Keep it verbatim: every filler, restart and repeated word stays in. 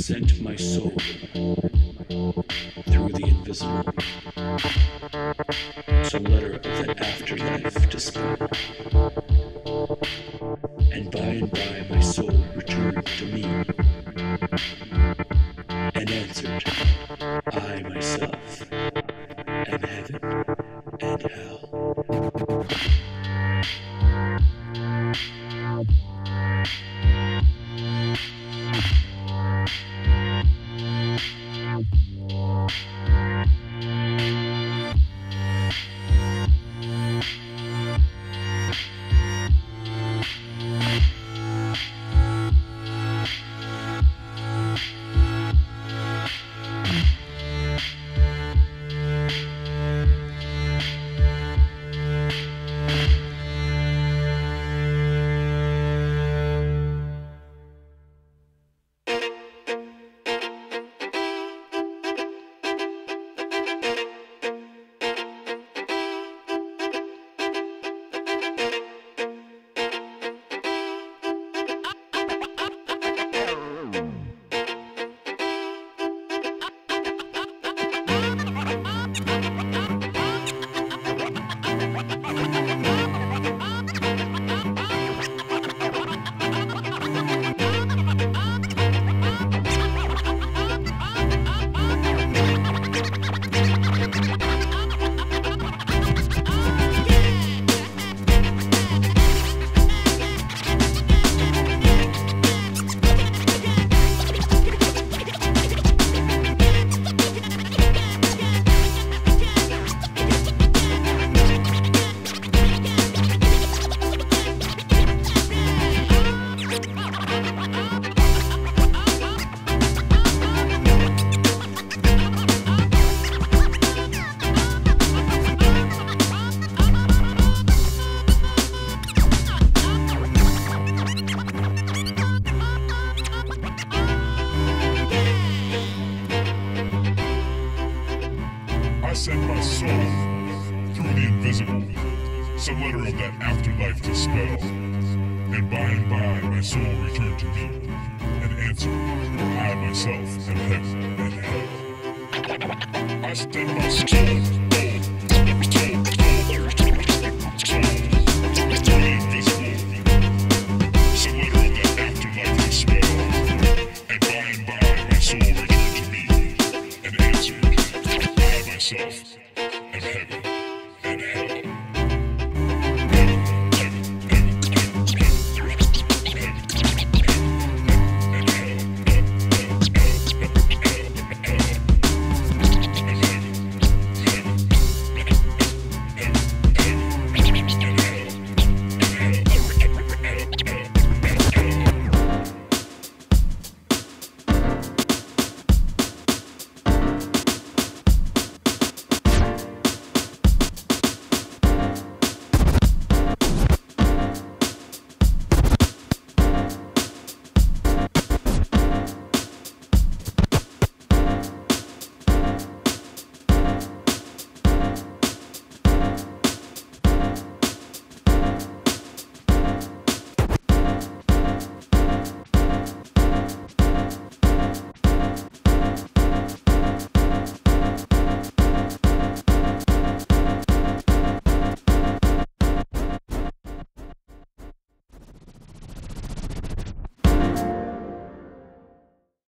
sent my soul through the invisible, some letter of that afterlife to spell. And by and by my soul returned to me, and answered, I myself am heaven and hell. I sent my soul through the invisible, some letter of that afterlife to spell. And by and by my soul returned to me, and answered, I myself am heaven and hell. I sent my soul, soul, soul, soul, through the invisible, some letter of that afterlife to spell. And by and by my soul returned to me, and answered, I myself